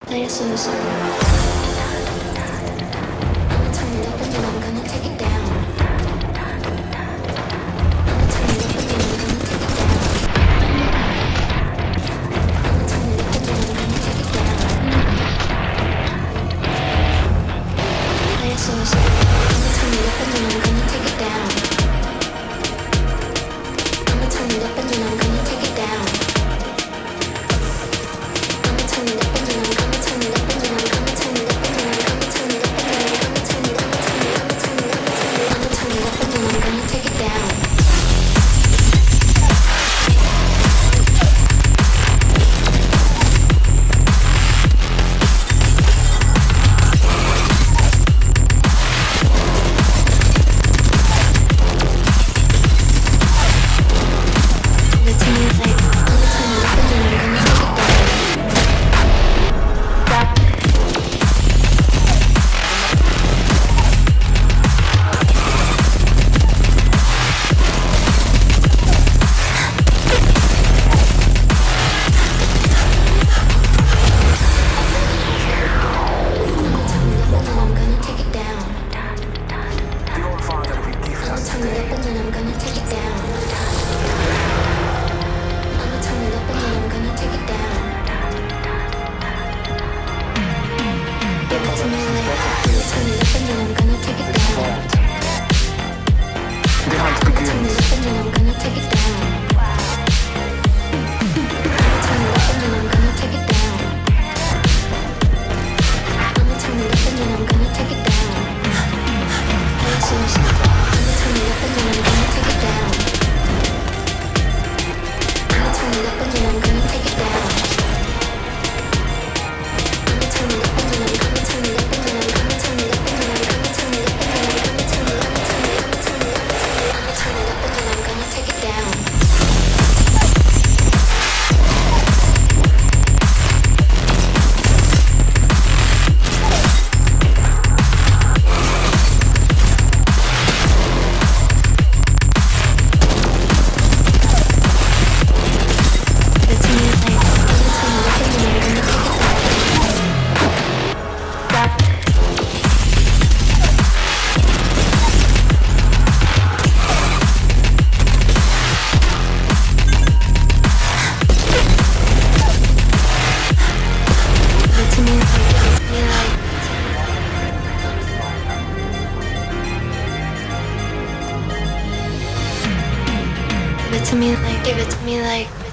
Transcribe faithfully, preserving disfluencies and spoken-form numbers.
Play a slow song. I'ma turn it up and then I'm gonna take it down. I'ma turn it up and then I'm gonna take it down. I'ma turn it up and then I'm gonna take it down. Play a slow song. I'ma turn it up and then I'm gonna take it down. I'ma turn it up and then I'm gonna take it down. I'ma turn it up and then I'm gonna turn it up and then I'm gonna turn it up and then I'm gonna turn it up and then I'm gonna turn it up and then I'm gonna turn it up and then I'm gonna turn it up and then I'm gonna take it down. Give it to me like, give it to me like